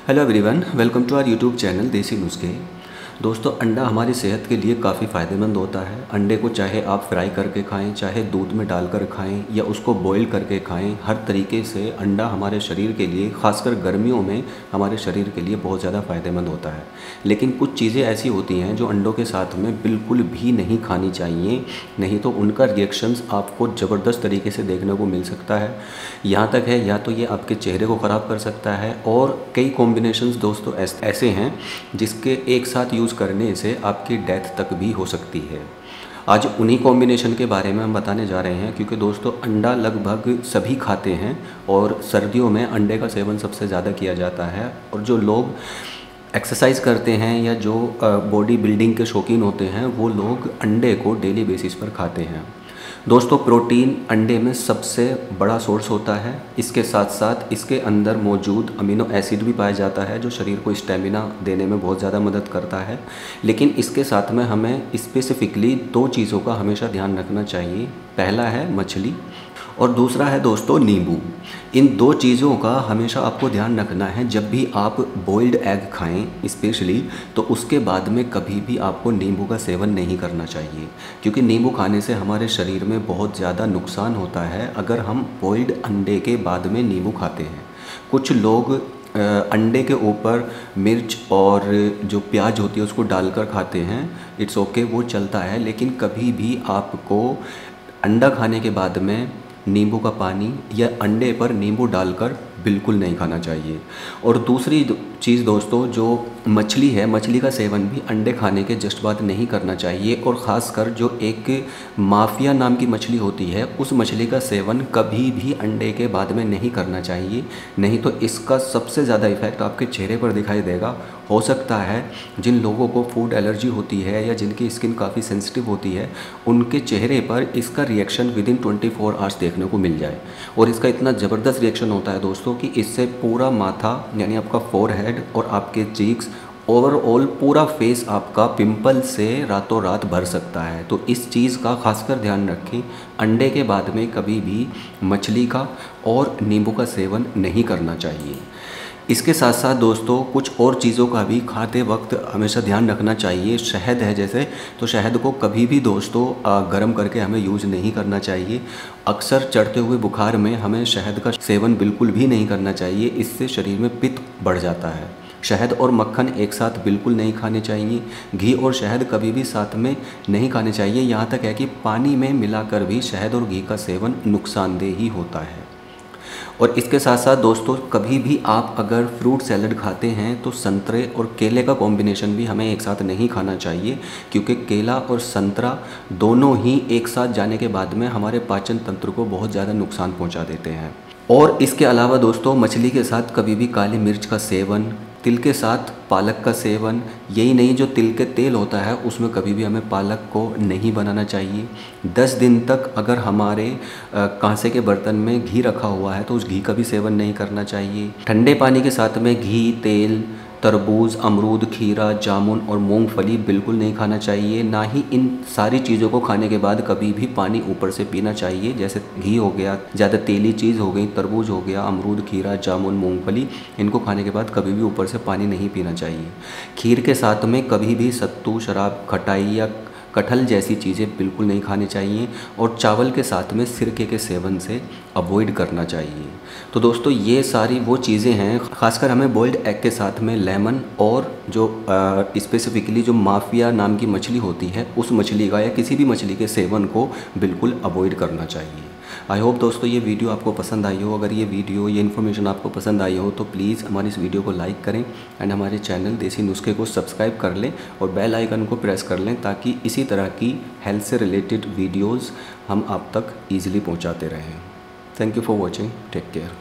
Hello everyone, welcome to our YouTube channel Desi Nuskhe. दोस्तों, अंडा हमारी सेहत के लिए काफ़ी फ़ायदेमंद होता है। अंडे को चाहे आप फ्राई करके खाएं, चाहे दूध में डालकर खाएं या उसको बॉईल करके खाएं, हर तरीके से अंडा हमारे शरीर के लिए, खासकर गर्मियों में हमारे शरीर के लिए बहुत ज़्यादा फ़ायदेमंद होता है। लेकिन कुछ चीज़ें ऐसी होती हैं जो अंडों के साथ में बिल्कुल भी नहीं खानी चाहिए, नहीं तो उनका रिएक्शंस आपको ज़बरदस्त तरीके से देखने को मिल सकता है। यहाँ तक है, या तो ये आपके चेहरे को ख़राब कर सकता है, और कई कॉम्बिनेशंस दोस्तों ऐसे हैं जिसके एक साथ यूज़ करने से आपकी डेथ तक भी हो सकती है। आज उन्हीं कॉम्बिनेशन के बारे में हम बताने जा रहे हैं, क्योंकि दोस्तों अंडा लगभग सभी खाते हैं और सर्दियों में अंडे का सेवन सबसे ज़्यादा किया जाता है। और जो लोग एक्सरसाइज करते हैं या जो बॉडी बिल्डिंग के शौकीन होते हैं, वो लोग अंडे को डेली बेसिस पर खाते हैं। दोस्तों, प्रोटीन अंडे में सबसे बड़ा सोर्स होता है। इसके साथ साथ इसके अंदर मौजूद अमीनो एसिड भी पाया जाता है, जो शरीर को स्टेमिना देने में बहुत ज़्यादा मदद करता है। लेकिन इसके साथ में हमें स्पेसिफिकली दो चीज़ों का हमेशा ध्यान रखना चाहिए। पहला है मछली और दूसरा है दोस्तों नींबू। इन दो चीज़ों का हमेशा आपको ध्यान रखना है। जब भी आप बॉइल्ड एग खाएं स्पेशली, तो उसके बाद में कभी भी आपको नींबू का सेवन नहीं करना चाहिए, क्योंकि नींबू खाने से हमारे शरीर में बहुत ज़्यादा नुकसान होता है अगर हम बॉइल्ड अंडे के बाद में नींबू खाते हैं। कुछ लोग अंडे के ऊपर मिर्च और जो प्याज होती है उसको डालकर खाते हैं। इट्स ओके, वो चलता है, लेकिन कभी भी आपको अंडा खाने के बाद में नींबू का पानी या अंडे पर नींबू डालकर बिल्कुल नहीं खाना चाहिए। और दूसरी चीज़ दोस्तों, जो मछली है, मछली का सेवन भी अंडे खाने के जस्ट बाद नहीं करना चाहिए। और ख़ासकर जो एक माफिया नाम की मछली होती है, उस मछली का सेवन कभी भी अंडे के बाद में नहीं करना चाहिए, नहीं तो इसका सबसे ज़्यादा इफ़ेक्ट आपके चेहरे पर दिखाई देगा। हो सकता है जिन लोगों को फूड एलर्जी होती है या जिनकी स्किन काफ़ी सेंसिटिव होती है, उनके चेहरे पर इसका रिएक्शन विदिन 24 आवर्स देखने को मिल जाए। और इसका इतना ज़बरदस्त रिएक्शन होता है दोस्तों कि इससे पूरा माथा, यानी आपका फोरहेड और आपके चीक्स, ओवरऑल पूरा फेस आपका पिंपल से रातों रात भर सकता है। तो इस चीज़ का खासकर ध्यान रखें। अंडे के बाद में कभी भी मछली का और नींबू का सेवन नहीं करना चाहिए। इसके साथ साथ दोस्तों कुछ और चीज़ों का भी खाते वक्त हमेशा ध्यान रखना चाहिए। शहद है जैसे, तो शहद को कभी भी दोस्तों गर्म करके हमें यूज़ नहीं करना चाहिए। अक्सर चढ़ते हुए बुखार में हमें शहद का सेवन बिल्कुल भी नहीं करना चाहिए, इससे शरीर में पित्त बढ़ जाता है। शहद और मक्खन एक साथ बिल्कुल नहीं खाने चाहिए। घी और शहद कभी भी साथ में नहीं खाने चाहिए। यहाँ तक है कि पानी में मिलाकर भी शहद और घी का सेवन नुकसानदेह ही होता है। और इसके साथ साथ दोस्तों, कभी भी आप अगर फ्रूट सैलड खाते हैं तो संतरे और केले का कॉम्बिनेशन भी हमें एक साथ नहीं खाना चाहिए, क्योंकि केला और संतरा दोनों ही एक साथ जाने के बाद में हमारे पाचन तंत्र को बहुत ज़्यादा नुकसान पहुंचा देते हैं। और इसके अलावा दोस्तों, मछली के साथ कभी भी काली मिर्च का सेवन, तिल के साथ पालक का सेवन, यही नहीं जो तिल के तेल होता है उसमें कभी भी हमें पालक को नहीं बनाना चाहिए। 10 दिन तक अगर हमारे कांसे के बर्तन में घी रखा हुआ है तो उस घी का भी सेवन नहीं करना चाहिए। ठंडे पानी के साथ में घी, तेल, तरबूज, अमरूद, खीरा, जामुन और मूंगफली बिल्कुल नहीं खाना चाहिए। ना ही इन सारी चीज़ों को खाने के बाद कभी भी पानी ऊपर से पीना चाहिए। जैसे घी हो गया, ज़्यादा तेली चीज़ हो गई, तरबूज हो गया, अमरूद, खीरा, जामुन, मूंगफली, इनको खाने के बाद कभी भी ऊपर से पानी नहीं पीना चाहिए। खीर के साथ में कभी भी सत्तू, शराब, खटाई या कटहल जैसी चीज़ें बिल्कुल नहीं खानी चाहिए। और चावल के साथ में सिरके के सेवन से अवॉइड करना चाहिए। तो दोस्तों, ये सारी वो चीज़ें हैं। खासकर हमें बॉइल्ड एग के साथ में लेमन और जो स्पेसिफिकली जो माफिया नाम की मछली होती है, उस मछली का या किसी भी मछली के सेवन को बिल्कुल अवॉइड करना चाहिए। आई होप दोस्तों ये वीडियो आपको पसंद आई हो। अगर ये वीडियो, ये इन्फॉर्मेशन आपको पसंद आई हो तो प्लीज़ हमारी इस वीडियो को लाइक करें एंड हमारे चैनल देसी नुस्खे को सब्सक्राइब कर लें और बेल आइकन को प्रेस कर लें, ताकि इसी तरह की हेल्थ से रिलेटेड वीडियोज़ हम आप तक ईजिली पहुँचाते रहें। Thank you for watching. Take care.